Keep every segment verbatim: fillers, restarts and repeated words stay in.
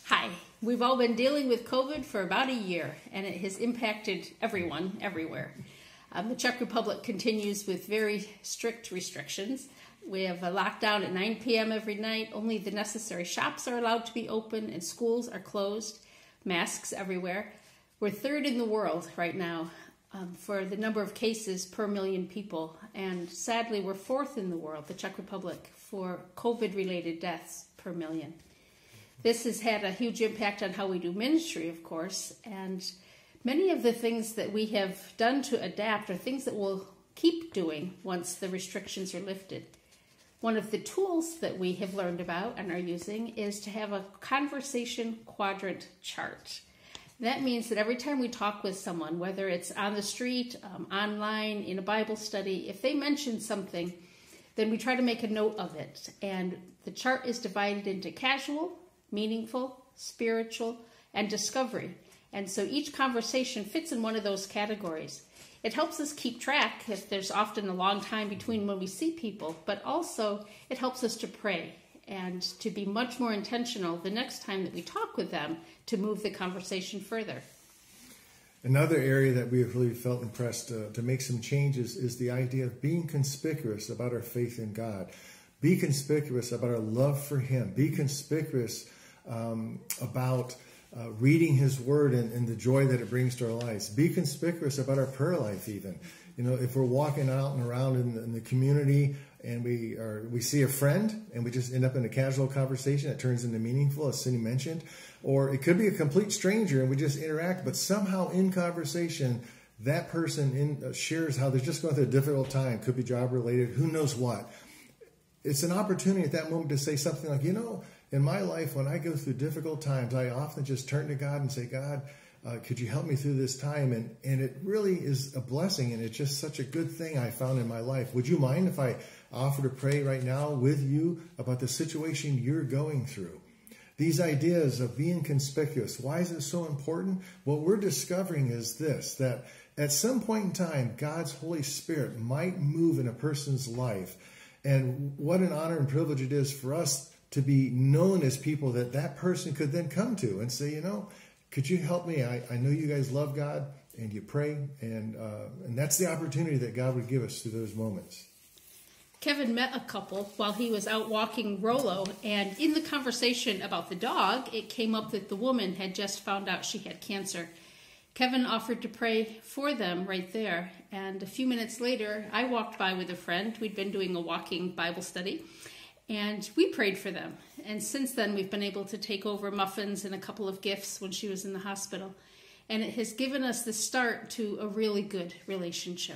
Hi. We've all been dealing with COVID for about a year, and it has impacted everyone, everywhere. Um, the Czech Republic continues with very strict restrictions. We have a lockdown at nine p m every night. Only the necessary shops are allowed to be open, and schools are closed. Masks everywhere. We're third in the world right now um, for the number of cases per million people, and sadly, we're fourth in the world, the Czech Republic, for COVID-related deaths per million. This has had a huge impact on how we do ministry, of course, and many of the things that we have done to adapt are things that we'll keep doing once the restrictions are lifted. One of the tools that we have learned about and are using is to have a conversation quadrant chart. That means that every time we talk with someone, whether it's on the street, um, online, in a Bible study, if they mention something, then we try to make a note of it. And the chart is divided into casual, meaningful, spiritual, and discovery. And so each conversation fits in one of those categories. It helps us keep track if there's often a long time between when we see people, but also it helps us to pray and to be much more intentional the next time that we talk with them to move the conversation further. Another area that we have really felt impressed uh, to make some changes is the idea of being conspicuous about our faith in God. Be conspicuous about our love for Him. Be conspicuous um, about uh, reading His Word and, and the joy that it brings to our lives. Be conspicuous about our prayer life even. You know, if we're walking out and around in the, in the community and we are we see a friend and we just end up in a casual conversation that turns into meaningful, as Cindy mentioned, or it could be a complete stranger and we just interact, but somehow in conversation, that person in, uh, shares how they're just going through a difficult time. Could be job related, who knows what. It's an opportunity at that moment to say something like, you know, in my life, when I go through difficult times, I often just turn to God and say, God, uh, could you help me through this time? And, and it really is a blessing, and it's just such a good thing I found in my life. Would you mind if I offer to pray right now with you about the situation you're going through? These ideas of being conspicuous, why is it so important? What we're discovering is this, that at some point in time, God's Holy Spirit might move in a person's life. And what an honor and privilege it is for us to be known as people that that person could then come to and say, you know, could you help me? I, I know you guys love God and you pray. And, uh, and that's the opportunity that God would give us through those moments. Kevin met a couple while he was out walking Rolo, and in the conversation about the dog, it came up that the woman had just found out she had cancer. Kevin offered to pray for them right there, and a few minutes later, I walked by with a friend. We'd been doing a walking Bible study, and we prayed for them. And since then, we've been able to take over muffins and a couple of gifts when she was in the hospital, and it has given us the start to a really good relationship.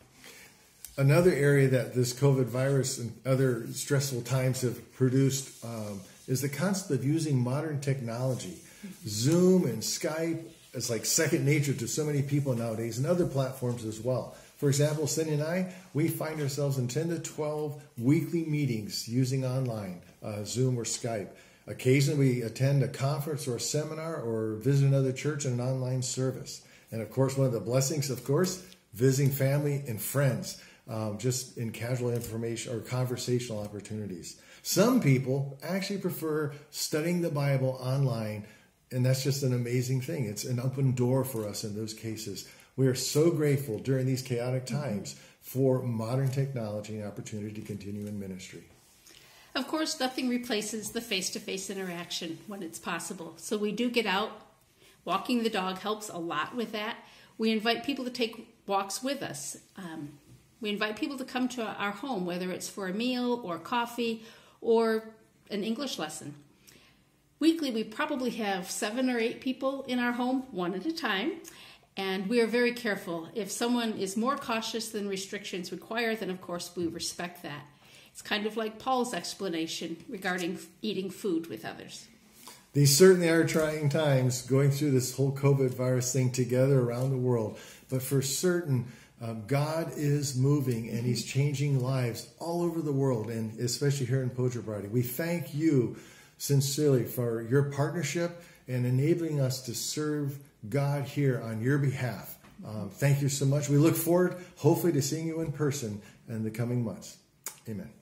Another area that this COVID virus and other stressful times have produced um, is the concept of using modern technology. Zoom and Skype is like second nature to so many people nowadays, and other platforms as well. For example, Cindy and I, we find ourselves in ten to twelve weekly meetings using online, uh, Zoom or Skype. Occasionally we attend a conference or a seminar or visit another church in an online service. And of course, one of the blessings, of course, visiting family and friends. Um, just in casual information or conversational opportunities. Some people actually prefer studying the Bible online, and that's just an amazing thing. It's an open door for us in those cases. We are so grateful during these chaotic times for modern technology and opportunity to continue in ministry. Of course, nothing replaces the face-to-face interaction when it's possible. So we do get out. Walking the dog helps a lot with that. We invite people to take walks with us. Um, We invite people to come to our home, whether it's for a meal or coffee or an English lesson. Weekly, we probably have seven or eight people in our home, one at a time, and we are very careful. If someone is more cautious than restrictions require, then of course we respect that. It's kind of like Paul's explanation regarding eating food with others. These certainly are trying times, going through this whole COVID virus thing together around the world, but for certain, Um, God is moving and He's changing lives all over the world, and especially here in Podjebrady. We thank you sincerely for your partnership and enabling us to serve God here on your behalf. Um, thank you so much. We look forward, hopefully, to seeing you in person in the coming months. Amen.